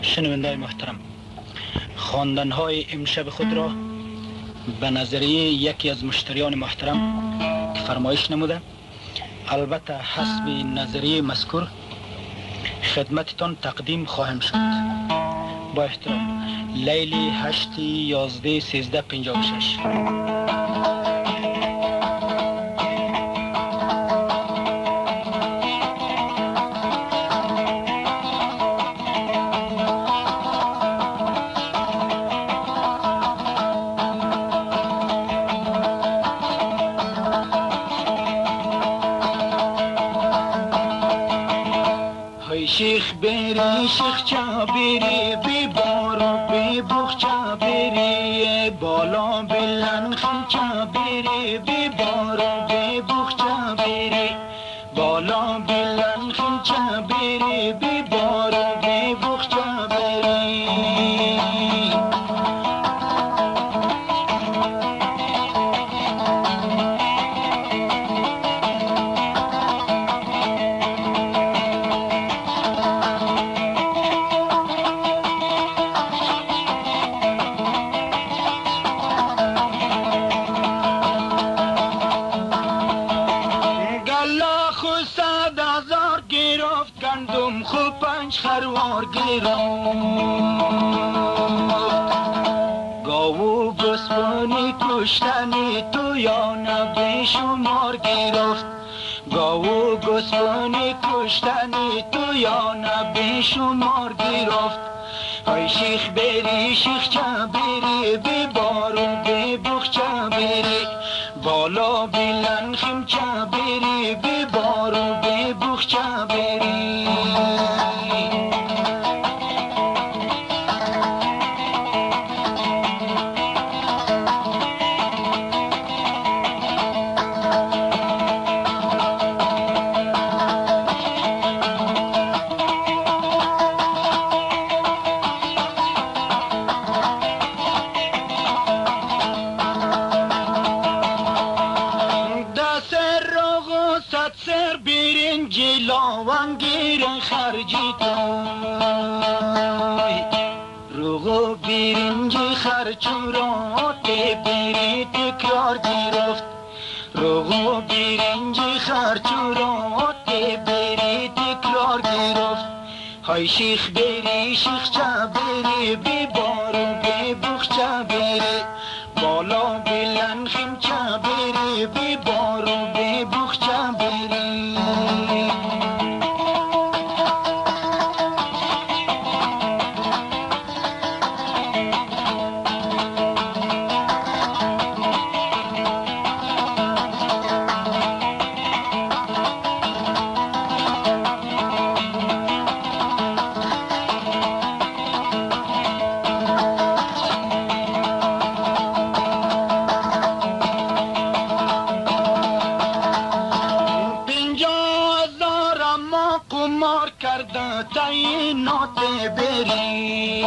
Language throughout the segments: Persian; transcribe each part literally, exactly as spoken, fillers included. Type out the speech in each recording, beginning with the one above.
شنونده‌های محترم، خواندن‌های امشب خود را به نظریه یکی از مشتریان محترم که فرمایش نموده، البته حسب نظریه مذکور خدمتتان تقدیم خواهم شد. با احترام، لیلی هشت یازده سیزده پنجاه و شش. شیخ بری شیخ چا بری بی بارو بی بخ چا بری بالا بلند خم چا بری بی بارو بی بخ چا بری بالا بلند خم چا بری بی بارو بی بخ چا بری خروار گرفت گاو گسپانی کشتنی تو یا نبی شمار گرفت گاو گسپانی کشتنی تو یا نبی شمار گرفت های شیخ بری شیخ چا بری بی بارو بی بخ چا بری بالا بلند خم چا بری بی بارو بی بخ چا بری لاوانگیر خرجی توی روغو بیرنجی خرچورات بیری تکرار گرفت روغو بیرنجی خرچورات بیری تکرار گرفت های شیخ بری شیخ چا بری بی بارو بی بخ چا بری بالا بلند خم چا بری بی بارو بی بخ چا بری تعینات بری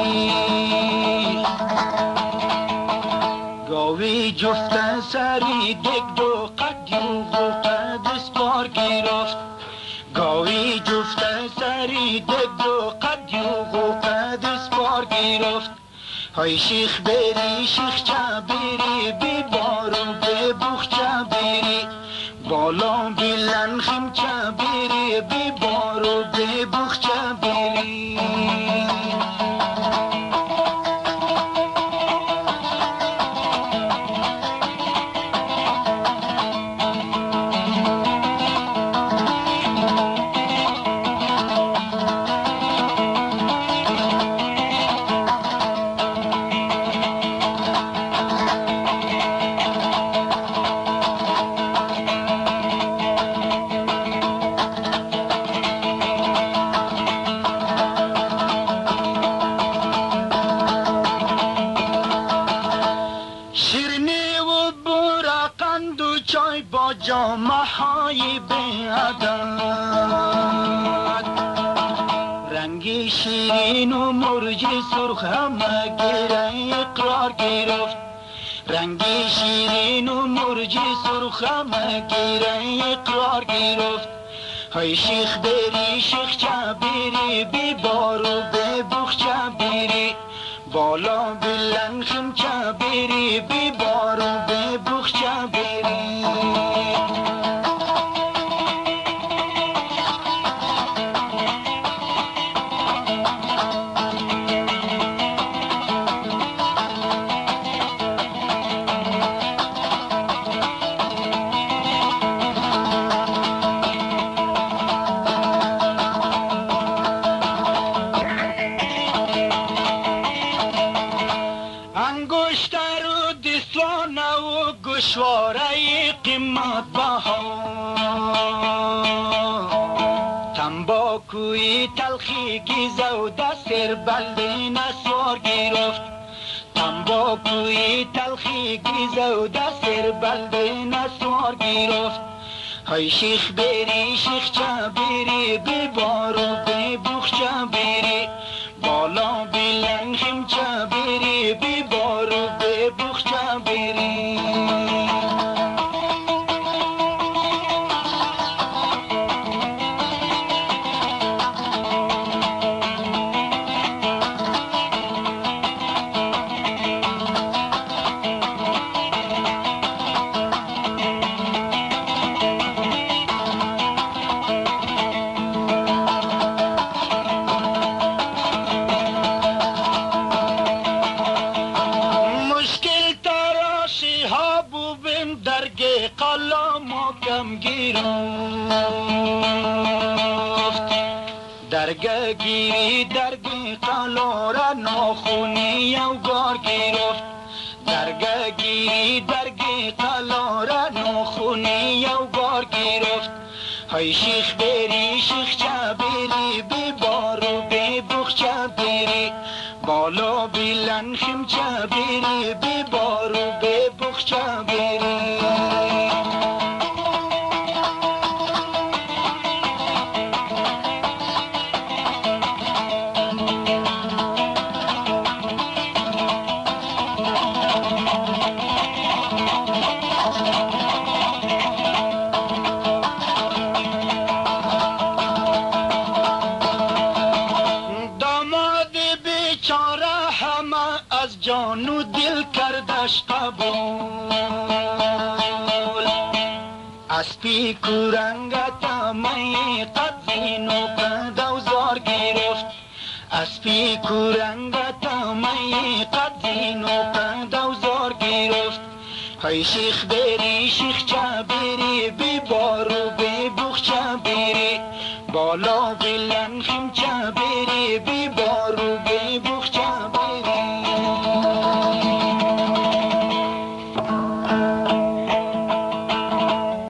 گاوی جفت سری دک دو قد یوغو قد اسپار گرفت گاوی جفت سری دک دو قد یوغو قد اسپار گرفت های شیخ بری شیخ چا بری بی بارو بی بخ چا بری بالا بلند خم چا بری بی بارو بی بخ چا بری جامعه های بیعدد رنگی شیرین و مرج سرخ همه گیره اقرار گرفت رنگی شیرین و مرج سرخ همه گیره اقرار گرفت های شیخ بری شیخ چا بری بی بارو بی بخ بالا بلند خم چه بری بی بارو بی بخ چه بری گوشواره قیمت بها تنباکوی تلخی گیزه و دستر بلده نسوار گرفت تنباکوی تلخی گیزه و دستر بلده نسوار گرفت های شیخ بری شیخ چه بری بی بارو بی بخ چه بری بالا بلند خم چه بری بی بارو بی بخ چه بری درگه قلام کم گیرفت درگه گیری درگه قلا را ناخونی اوگار گرفت درگه گیری درگه قلا را ناخونی اوگار گرفت های شیخ بری شیخ چه بری بی بارو بی بخ چه بری بالا بلند خم چه بری بی بارو بی بخ چه بری از جان و دل کردش قبول اسپی کورنگتا می قد زین و قد اوزار گرفت اسپی کورنگتا می قد زین و قد اوزار گرفت های شیخ بری شیخ چه بری